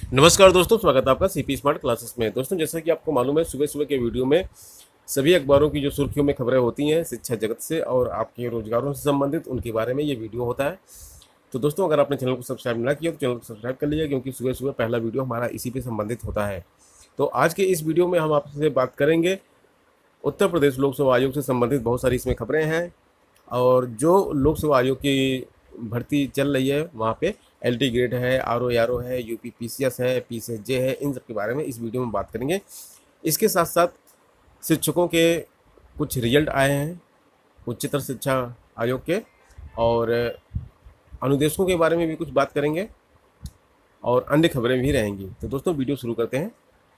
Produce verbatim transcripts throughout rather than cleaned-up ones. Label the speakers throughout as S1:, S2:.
S1: नमस्कार दोस्तों, स्वागत है आपका सीपी स्मार्ट क्लासेस में। दोस्तों, जैसा कि आपको मालूम है, सुबह सुबह के वीडियो में सभी अखबारों की जो सुर्खियों में खबरें होती हैं शिक्षा जगत से और आपके रोजगारों से संबंधित, उनके बारे में ये वीडियो होता है। तो दोस्तों, अगर आपने चैनल को सब्सक्राइब ना किया तो चैनल को सब्सक्राइब कर लीजिए, क्योंकि सुबह सुबह पहला वीडियो हमारा इसी पे संबंधित होता है। तो आज के इस वीडियो में हम आपसे बात करेंगे उत्तर प्रदेश लोक सेवा आयोग से संबंधित बहुत सारी इसमें खबरें हैं, और जो लोक सेवा आयोग की भर्ती चल रही है वहाँ पे एल टी ग्रेड है, आर ओ आर ओ है, U P P C S है, पी सी एस जे है, इन सब के बारे में इस वीडियो में बात करेंगे। इसके साथ साथ शिक्षकों के कुछ रिजल्ट आए हैं उच्चतर शिक्षा आयोग के, और अनुदेशकों के बारे में भी कुछ बात करेंगे, और अन्य खबरें भी रहेंगी। तो दोस्तों, वीडियो शुरू करते हैं।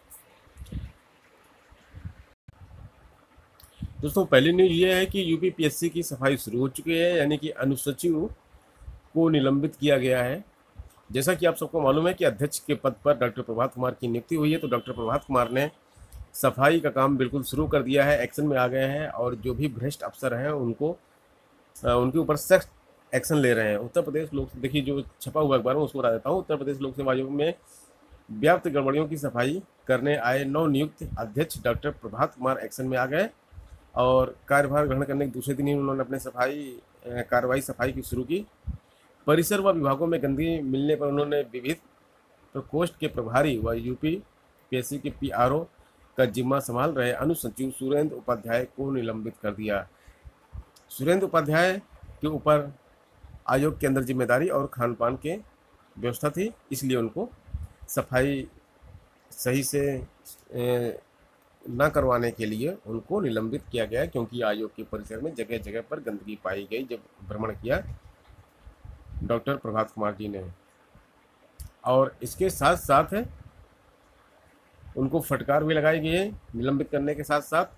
S1: दोस्तों, पहली न्यूज़ ये है कि U P P S C की सफाई शुरू हो चुकी है, यानी कि अनुसचिव को निलंबित किया गया है। जैसा कि आप सबको मालूम है कि अध्यक्ष के पद पर डॉक्टर प्रभात कुमार की नियुक्ति हुई है, तो डॉक्टर प्रभात कुमार ने सफाई का काम बिल्कुल शुरू कर दिया है, एक्शन में आ गए हैं, और जो भी भ्रष्ट अफसर हैं उनको उनके ऊपर सख्त एक्शन ले रहे हैं। उत्तर प्रदेश लोक देखिए, जो छपा हुआ अखबार में उसको बता देता हूँ। उत्तर प्रदेश लोक सेवा आयोग में व्याप्त गड़बड़ियों की सफाई करने आए नवनियुक्त अध्यक्ष डॉक्टर प्रभात कुमार एक्शन में आ गए, और कार्यभार ग्रहण करने के दूसरे दिन ही उन्होंने अपने सफाई कार्रवाई सफाई की शुरू की। परिसर व विभागों में गंदगी मिलने पर उन्होंने विविध प्रकोष्ठ के प्रभारी व यूपी पी एस सी के पी आर ओ का जिम्मा संभाल रहे अनुसचिव सुरेंद्र उपाध्याय को निलंबित कर दिया। सुरेंद्र उपाध्याय के ऊपर आयोग के अंदर जिम्मेदारी और खान पान के व्यवस्था थी, इसलिए उनको सफाई सही से न करवाने के लिए उनको निलंबित किया गया, क्योंकि आयोग के परिसर में जगह जगह पर गंदगी पाई गई जब भ्रमण किया डॉक्टर प्रभात कुमार जी ने। और इसके साथ साथ उनको फटकार भी लगाई गई है निलंबित करने के साथ साथ।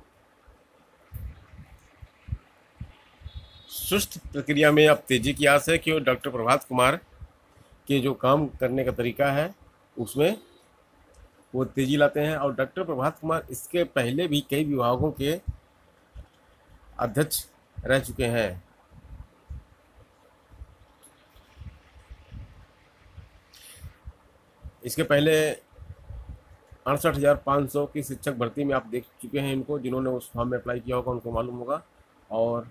S1: सुस्त प्रक्रिया में अब तेजी की आस है कि डॉक्टर प्रभात कुमार के जो काम करने का तरीका है उसमें वो तेजी लाते हैं। और डॉक्टर प्रभात कुमार इसके पहले भी कई विभागों के अध्यक्ष रह चुके हैं। इसके पहले अड़सठ हज़ार पाँच सौ की शिक्षक भर्ती में आप देख चुके हैं इनको, जिन्होंने उस फॉर्म में अप्लाई किया होगा उनको मालूम होगा। और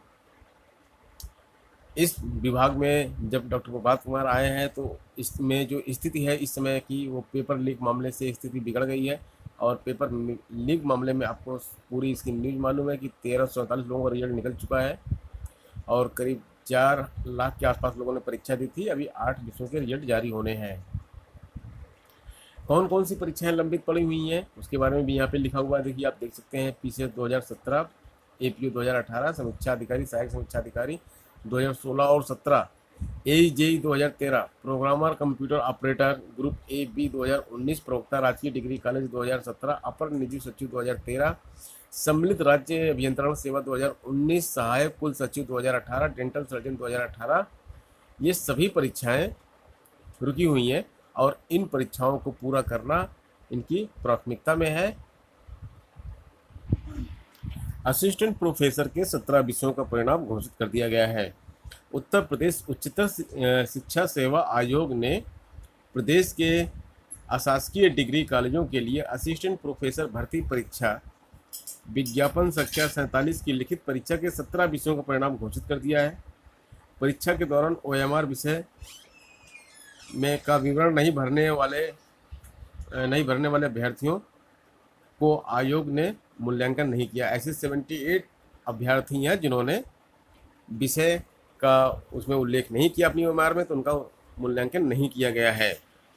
S1: इस विभाग में जब डॉक्टर प्रभात कुमार आए हैं तो इसमें जो स्थिति है इस समय की, वो पेपर लीक मामले से स्थिति बिगड़ गई है। और पेपर लीक मामले में आपको पूरी इसकी न्यूज़ मालूम है कि तेरह सौ सैंतालीस लोगों का रिजल्ट निकल चुका है, और करीब चार लाख के आसपास लोगों ने परीक्षा दी थी। अभी आठ विषयों के रिजल्ट जारी होने हैं। कौन कौन सी परीक्षाएं लंबित पड़ी हुई हैं उसके बारे में भी यहाँ पे लिखा हुआ है। देखिए, आप देख सकते हैं पी सी एस दो हज़ार सत्रह, ए पी यू दो हज़ार अठारह, समीक्षा अधिकारी सहायक समीक्षा अधिकारी दो हज़ार सोलह और सत्रह, ए ई जे ई दो हज़ार तेरह, programmer computer operator group A B दो हज़ार उन्नीस, प्रवक्ता राजकीय डिग्री कॉलेज दो हज़ार सत्रह, अपर निजी सचिव दो हज़ार तेरह, सम्मिलित राज्य अभियंत्रण सेवा दो हज़ार उन्नीस, सहायक कुल सचिव दो हज़ार अठारह, डेंटल सर्जन दो हज़ार अठारह। ये सभी परीक्षाएं रुकी हुई हैं, और इन परीक्षाओं को पूरा करना इनकी प्राथमिकता में है। असिस्टेंट प्रोफेसर के सत्रह विषयों का परिणाम घोषित कर दिया गया है। उत्तर प्रदेश उच्चतर शिक्षा सेवा आयोग ने प्रदेश के अशासकीय डिग्री कॉलेजों के लिए असिस्टेंट प्रोफेसर भर्ती परीक्षा विज्ञापन संख्या सैंतालीस की लिखित परीक्षा के सत्रह विषयों का परिणाम घोषित कर दिया है। परीक्षा के दौरान ओ एम आर विषय में का विवरण नहीं भरने वाले नहीं भरने वाले अभ्यर्थियों को आयोग ने मूल्यांकन नहीं किया। ऐसे अठहत्तर अभ्यर्थी हैं जिन्होंने विषय का उसमें उल्लेख नहीं किया अपनी उम्र में, तो उनका मूल्यांकन नहीं किया गया है।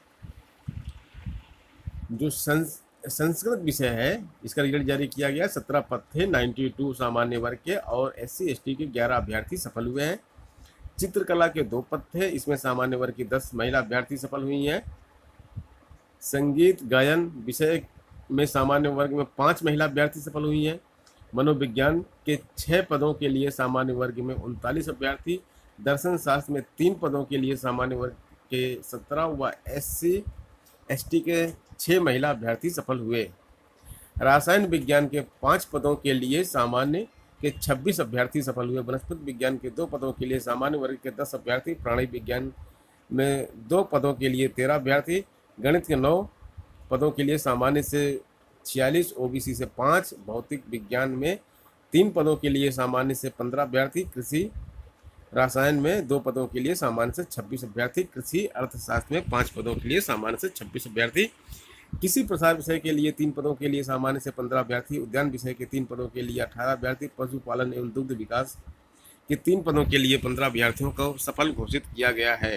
S1: जो संस्कृत विषय है इसका रिजल्ट जारी किया गया। सत्रह पद थे, बानवे सामान्य वर्ग के और एस सी एस टी के ग्यारह अभ्यर्थी सफल हुए हैं। चित्रकला के दो पद थे, इसमें सामान्य वर्ग की दस महिला अभ्यर्थी सफल हुई हैं। संगीत गायन विषय में सामान्य वर्ग में पांच महिला अभ्यर्थी सफल हुई हैं। मनोविज्ञान के छः पदों के लिए सामान्य वर्ग में उनतालीस अभ्यर्थी, दर्शन शास्त्र में तीन पदों के लिए सामान्य वर्ग के सत्रह व एस सी एस टी के छः महिला अभ्यर्थी सफल हुए। रसायन विज्ञान के पाँच पदों के लिए सामान्य के छब्बीस अभ्यर्थी सफल हुए। वनस्पति विज्ञान के दो पदों के लिए सामान्य वर्ग के दस अभ्यर्थी, प्राणी विज्ञान में दो पदों के लिए तेरह अभ्यर्थी, गणित के नौ पदों के लिए सामान्य से छियालीस, ओबीसी से पाँच, भौतिक विज्ञान में तीन पदों के लिए सामान्य से पंद्रह अभ्यर्थी, कृषि रसायन में दो पदों के लिए सामान्य से छब्बीस अभ्यर्थी, कृषि अर्थशास्त्र में पाँच पदों के लिए सामान्य से छब्बीस अभ्यर्थी, किसी प्रसार विषय के लिए तीन पदों के लिए सामान्य से पंद्रह अभ्यर्थी, उद्यान विषय के तीन पदों के लिए अठारह अभ्यर्थी, पशुपालन एवं दुग्ध विकास के तीन पदों के लिए पंद्रह अभ्यर्थियों को सफल घोषित किया गया है।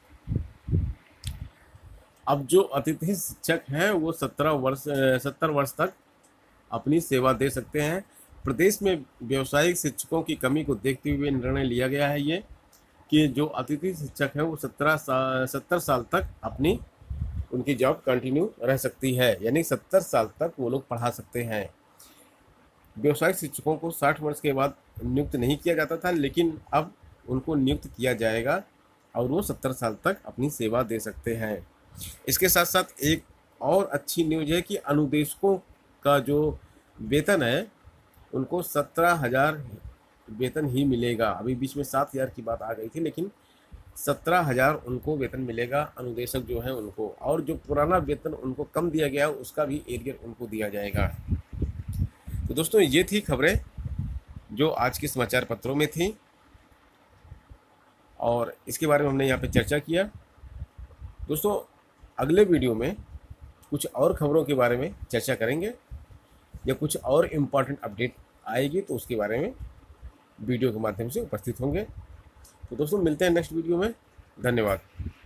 S1: अब जो अतिथि शिक्षक हैं वो सत्रह वर्ष सत्तर वर्ष तक अपनी सेवा दे सकते हैं। प्रदेश में व्यावसायिक शिक्षकों की कमी को देखते हुए निर्णय लिया गया है ये कि जो अतिथि शिक्षक हैं वो सत्रह साल सत्तर साल तक अपनी उनकी जॉब कंटिन्यू रह सकती है, यानी सत्तर साल तक वो लोग पढ़ा सकते हैं। व्यावसायिक शिक्षकों को साठ वर्ष के बाद नियुक्त नहीं किया जाता था, लेकिन अब उनको नियुक्त किया जाएगा और वो सत्तर साल तक अपनी सेवा दे सकते हैं। इसके साथ साथ एक और अच्छी न्यूज है कि अनुदेशकों का जो वेतन है उनको सत्रह हजार वेतन ही मिलेगा। अभी बीच में सात हजार की बात आ गई थी, लेकिन सत्रह हजार उनको वेतन मिलेगा अनुदेशक जो है उनको, और जो पुराना वेतन उनको कम दिया गया उसका भी एरियर उनको दिया जाएगा। तो दोस्तों ये थी खबरें जो आज के समाचार पत्रों में थी और इसके बारे में हमने यहाँ पे चर्चा किया। दोस्तों अगले वीडियो में कुछ और खबरों के बारे में चर्चा करेंगे या कुछ और इम्पॉर्टेंट अपडेट आएगी तो उसके बारे में वीडियो के माध्यम से उपस्थित होंगे। तो दोस्तों मिलते हैं नेक्स्ट वीडियो में। धन्यवाद।